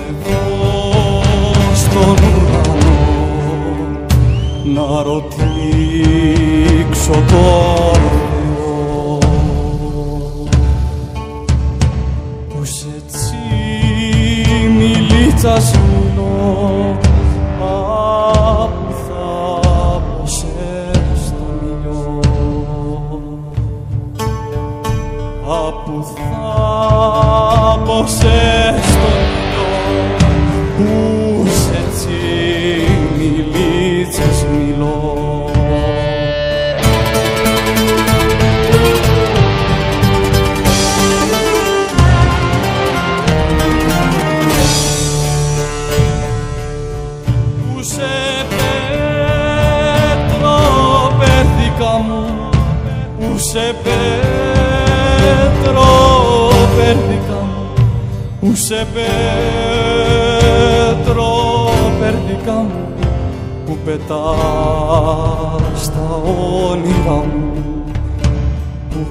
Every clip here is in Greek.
εδώ στον ουρανό να ρωτήξω τον Θεό πως έτσι μιλίτσας μιλώ απου θάμποσες στον ήλιο, απου θάμποσες στον ήλιο, πους έτσι μιλίτσας μιλώ. Ούσε πέτρο πέρδικα μου, ούσε πέτρο πέρδικα μου, που πετάς τα όνειρά μου, που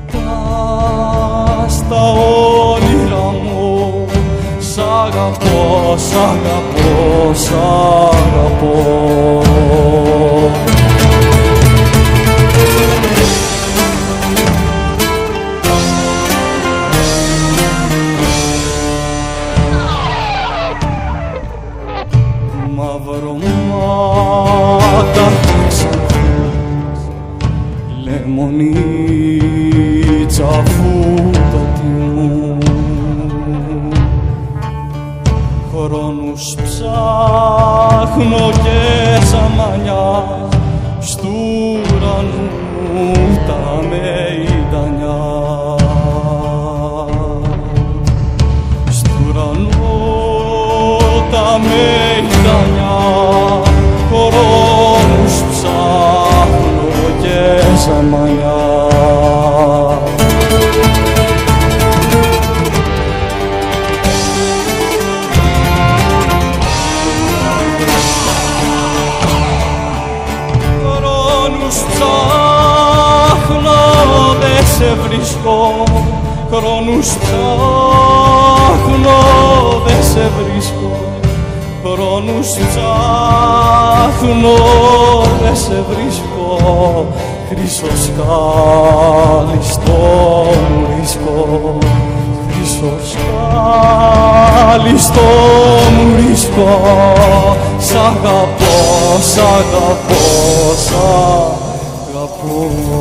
πετάς τα όνειρά μου. Σ' αγαπώ, σ' αγαπώ, σ' αγαπώ. Μαυρωμάτα λεμονίτσα φούτατη μου, χρόνους ψάχνω και σαμανιά στου ουρανού τα μεϊντανιά, στου ουρανού τα μεϊντανιά, χρόνους ψάχνω και σαμανιά. Χρόνους ψάχνω, δε σε βρίσκω, χρόνους ψάχνω, δε σε βρίσκω, χρόνους ψάχνω, δε σε βρίσκω, χρυσοσκάλιστο μου βρίσκω, χρυσοσκάλιστο μου βρίσκω. Σ' αγαπώ, σ' αγαπώ, σ' αγαπώ.